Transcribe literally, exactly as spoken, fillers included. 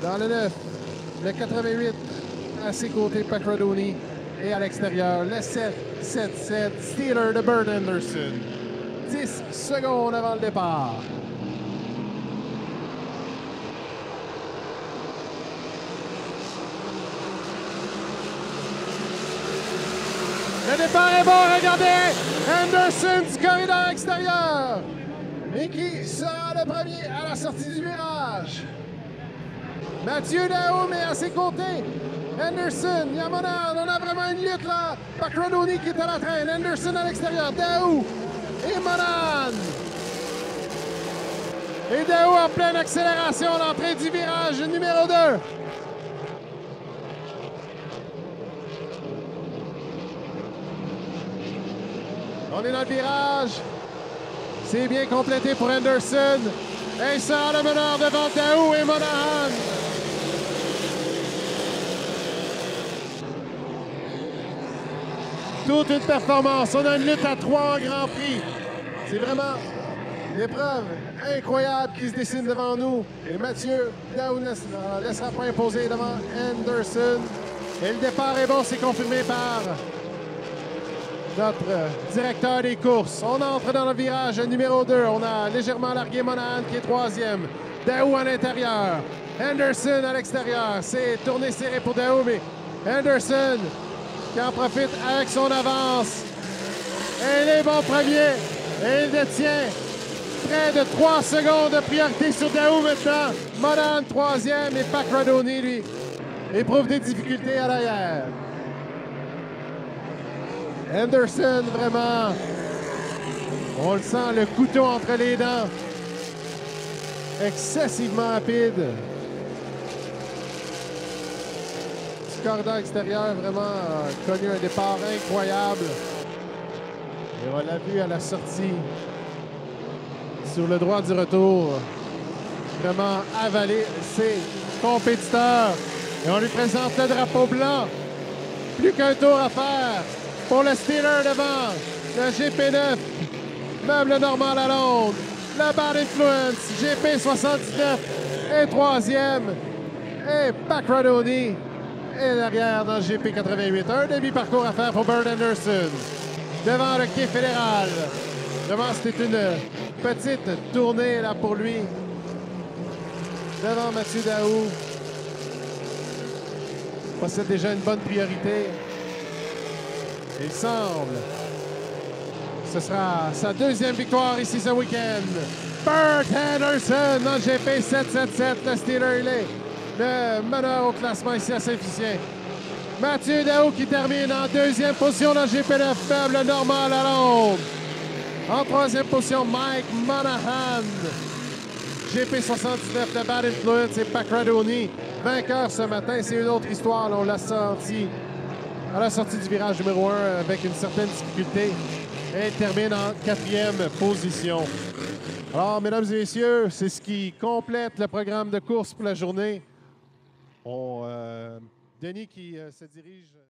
Dans le neuf, le quatre-vingt-huit à ses côtés, Pacradoni. Et à l'extérieur, le sept sept sept Steeler de Bert Anderson. dix secondes avant le départ. Le départ est bon, regardez! Anderson du corridor extérieur. Et qui sera le premier à la sortie du virage? Mathieu Daoust est à ses côtés. Anderson, Yamanan, on a vraiment une lutte là. Pacradoni qui est à la traîne. Anderson à l'extérieur. Daoust et Monan. Et Daoust en pleine accélération à l'entrée du virage numéro deux. On est dans le virage. C'est bien complété pour Anderson. Et ça a le meneur devant Daoust et Monahan. Toute une performance. On a une lutte à trois en Grand Prix. C'est vraiment une épreuve incroyable qui se dessine devant nous. Et Mathieu Daoust ne laissera, laissera pas imposer devant Anderson. Et le départ est bon, c'est confirmé par notre directeur des courses. On entre dans le virage numéro deux. On a légèrement largué Monahan qui est troisième. Daoust à l'intérieur. Anderson à l'extérieur. C'est tourné serré pour Daoust, mais Anderson qui en profite avec son avance. Et il est bon premier. Et il détient près de trois secondes de priorité sur Daoust maintenant. Monahan troisième et Pacradoni, lui, éprouve des difficultés à l'arrière. Anderson, vraiment, on le sent, le couteau entre les dents. Excessivement rapide. Du corridor extérieur, vraiment a connu un départ incroyable. Et on l'a vu à la sortie, sur le droit du retour, vraiment avaler ses compétiteurs. Et on lui présente le drapeau blanc. Plus qu'un tour à faire pour le Steeler devant le G P neuf, Meuble Normand Lalonde, la Bad Influence, G P soixante-dix-neuf est troisième, et Pacradoni est derrière dans le G P quatre-vingt-huit. Un demi-parcours à faire pour Bert Anderson. Devant le quai fédéral. Devant, c'était une petite tournée là pour lui. Devant Mathieu Daoust. Possède déjà une bonne priorité. Il semble. Ce sera sa deuxième victoire ici ce week-end. Bert Anderson dans le G P sept sept sept. Le Steeler, il est le meneur au classement ici à Saint-Félicien. Mathieu Daoust qui termine en deuxième position dans le G P neuf. Meuble Normand Lalonde. En troisième position, Mike Monahan. G P soixante-dix-neuf de Bad Influence et Pacradoni. Vainqueur ce matin, c'est une autre histoire. Là, on l'a senti à la sortie du virage numéro un avec une certaine difficulté. Et il termine en quatrième position. Alors, mesdames et messieurs, c'est ce qui complète le programme de course pour la journée. On, euh, Denis qui euh, se dirige...